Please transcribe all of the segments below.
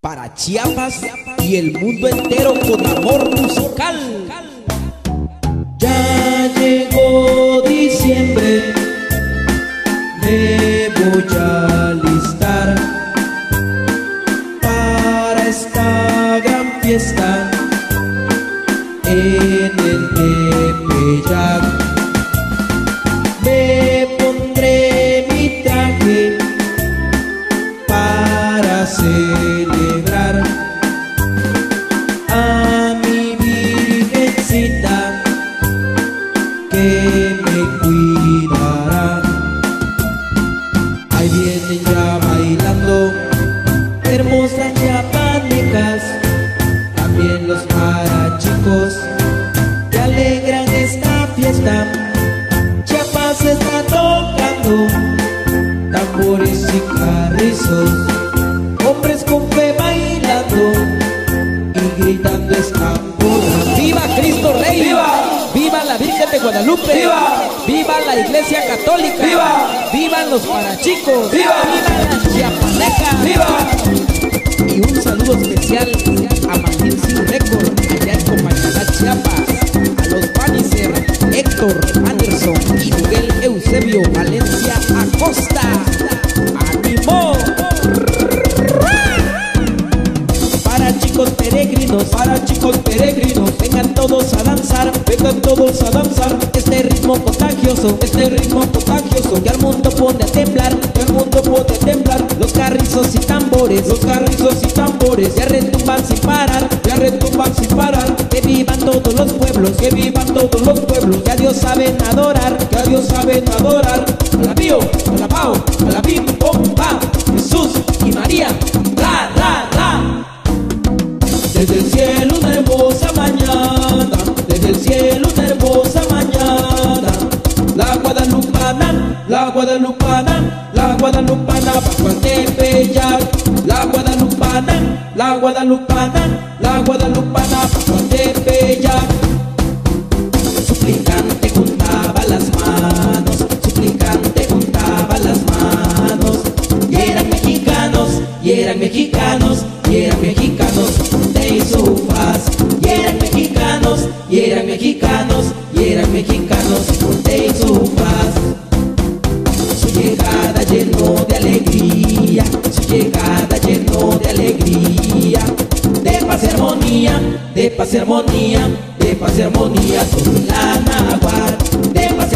para Chiapas y el mundo entero con amor musical. Ya llegó diciembre, me voy a alistar para esta gran fiesta en el Tepeyac. Me pondré mi traje para celebrar a mi virgencita que me cuidará. Ahí vienen ya bailando hermosas chiapanecas, también los marachicos que alegran esta fiesta. Chiapas está tocando tambores y carrizos, hombres con fe bailando y gritando estambora. ¡Viva Cristo Rey! ¡Viva! ¡Viva la Virgen de Guadalupe! ¡Viva! ¡Viva la Iglesia Católica! ¡Viva! ¡Vivan los marachicos! ¡Viva! ¡Viva las chiapanecas! ¡Viva! Y un saludo especial a Martín Sin Récord, allá en Comayalá, Chiapas, a los Panicer, Héctor, Anderson y Miguel Eusebio Valencia Acosta. ¡Ánimo! Para chicos peregrinos, vengan todos a danzar, este ritmo contagioso, que al mundo pone a temblar, los carrizos y tambores, ya retumban sin parar, que vivan todos los pueblos, que a Dios saben adorar, a la Pío, a la Pao, a la Pim, Pom, Pa, Jesús y María, ra, ra, ra. Desde el cielo una hermosa mañana, desde el cielo una hermosa mañana, la guadalupana, bajo al Tepeyac, la guadalupana, bajo al Tepeyac. Suplicante juntaba las manos, y eran mexicanos, de su faz. Y eran mexicanos, de su faz. Su llegada llenó de alegría, de paz y armonía, todo la náhuatl. De paz y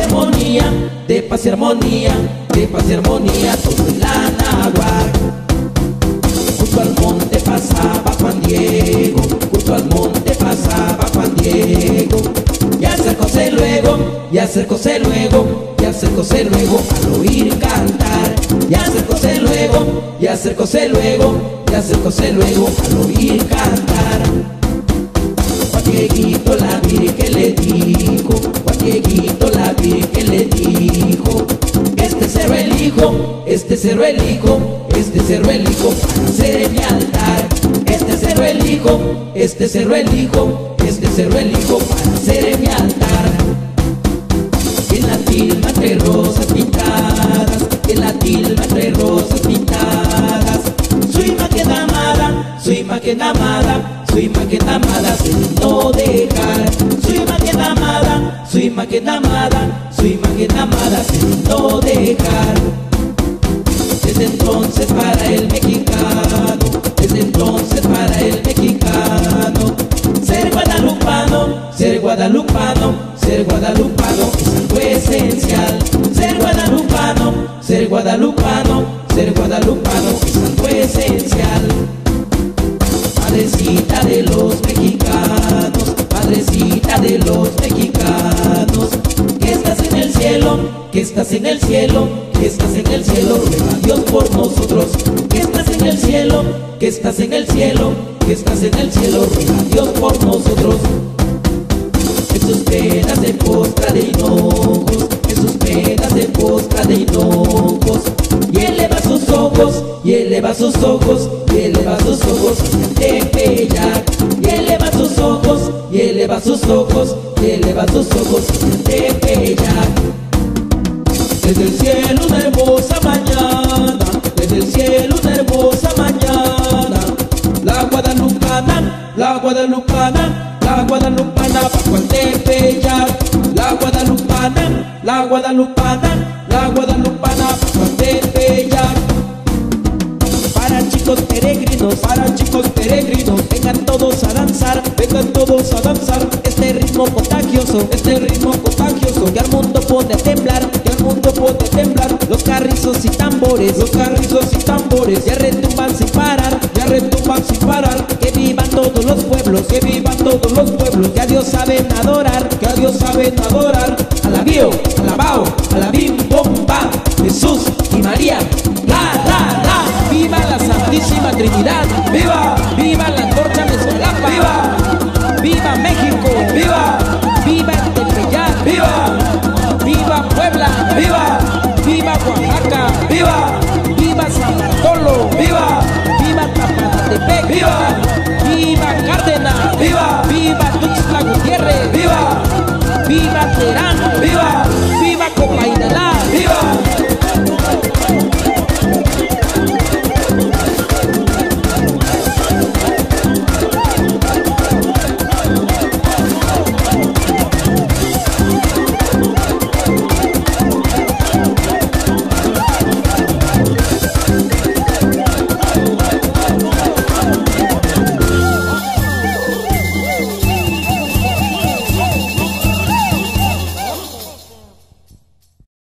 armonía, todo la náhuatl. Junto al monte pasaba Juan Diego, y acercóse luego al oír cantar, y acercóse luego al oír cantar. Juan Dieguito la Virgen le dijo, este cerro elijo para hacer mi altar. Este cerro elijo para hacer mi altar. En la tilma entre rosas pintadas, su imagen amada, se no dejar. Su imagen amada, se no dejar. Desde entonces para el mexicano, ser guadalupano es algo esencial. Ser guadalupano es algo esencial. Madrecita de los mexicanos, que estás en el cielo, ruega a Dios por nosotros. Que estás en el cielo, ruega a Dios por nosotros. En sus penas de postra de hinojos, y eleva sus ojos, hacia el Tepeyac. Y eleva sus ojos, hacia el Tepeyac. Desde el cielo una hermosa mañana, guadalupana, bajo el Tepeyac. La guadalupana, bajo el Tepeyac. Para chicos peregrinos, vengan todos a danzar, este ritmo contagioso, que al mundo pone a temblar, los carrizos y tambores, ya retumban sin parar, que vivan todos los pueblos, que a Dios saben adorar, a la Bio, a la Bao, a la Bim Bom Ba, Jesús y María, viva la Santísima Trinidad, viva la Antorcha Mezcalapa, viva México, viva el Tepeyac, viva Puebla, viva Oaxaca, viva San Bartolo, viva Tapatepec, viva Cárdenas, viva Tuxtla Gutiérrez, viva Terán, viva Copainalá,